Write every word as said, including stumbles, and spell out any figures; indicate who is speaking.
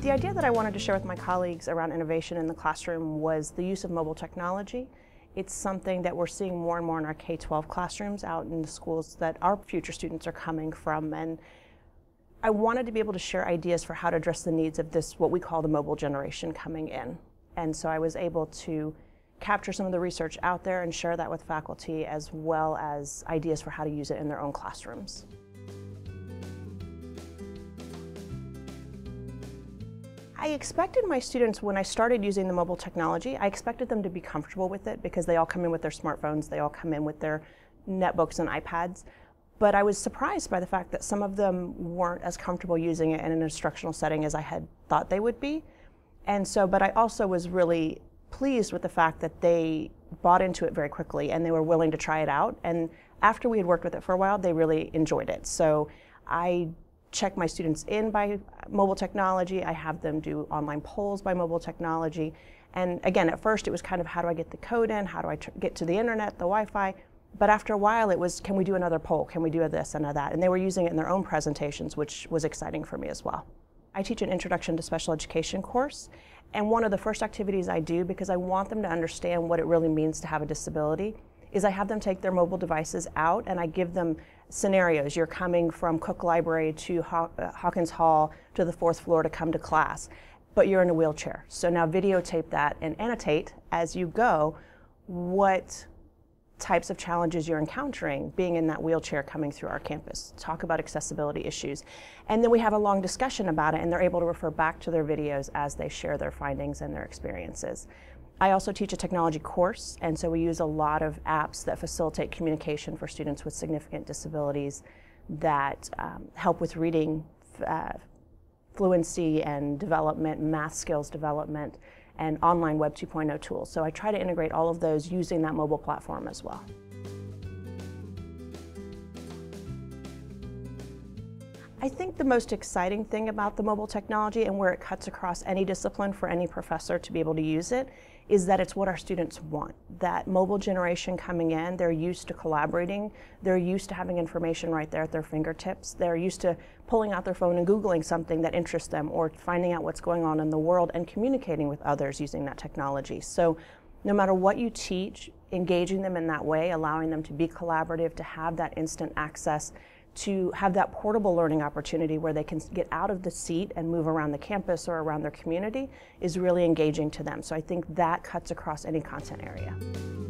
Speaker 1: The idea that I wanted to share with my colleagues around innovation in the classroom was the use of mobile technology. It's something that we're seeing more and more in our K twelve classrooms out in the schools that our future students are coming from. And I wanted to be able to share ideas for how to address the needs of this, what we call the mobile generation coming in. And so I was able to capture some of the research out there and share that with faculty, as well as ideas for how to use it in their own classrooms. I expected my students, when I started using the mobile technology, I expected them to be comfortable with it because they all come in with their smartphones, they all come in with their netbooks and iPads. But I was surprised by the fact that some of them weren't as comfortable using it in an instructional setting as I had thought they would be. And so, but I also was really pleased with the fact that they bought into it very quickly and they were willing to try it out. And after we had worked with it for a while, they really enjoyed it. So I check my students in by mobile technology. I have them do online polls by mobile technology. And again, at first it was kind of, how do I get the code in? How do I get to the internet, the Wi-Fi? But after a while it was, can we do another poll? Can we do this and that? And they were using it in their own presentations, which was exciting for me as well. I teach an Introduction to Special Education course. And one of the first activities I do, because I want them to understand what it really means to have a disability, is I have them take their mobile devices out and I give them scenarios. You're coming from Cook Library to Haw uh, Hawkins Hall to the fourth floor to come to class, but you're in a wheelchair. So now videotape that and annotate as you go what types of challenges you're encountering being in that wheelchair coming through our campus. Talk about accessibility issues. And then we have a long discussion about it and they're able to refer back to their videos as they share their findings and their experiences. I also teach a technology course, and so we use a lot of apps that facilitate communication for students with significant disabilities that um, help with reading uh, fluency and development, math skills development, and online Web two point oh tools. So I try to integrate all of those using that mobile platform as well. I think the most exciting thing about the mobile technology and where it cuts across any discipline for any professor to be able to use it is that it's what our students want. That mobile generation coming in, they're used to collaborating, they're used to having information right there at their fingertips, they're used to pulling out their phone and Googling something that interests them or finding out what's going on in the world and communicating with others using that technology. So no matter what you teach, engaging them in that way, allowing them to be collaborative, to have that instant access, to have that portable learning opportunity where they can get out of the seat and move around the campus or around their community is really engaging to them. So I think that cuts across any content area.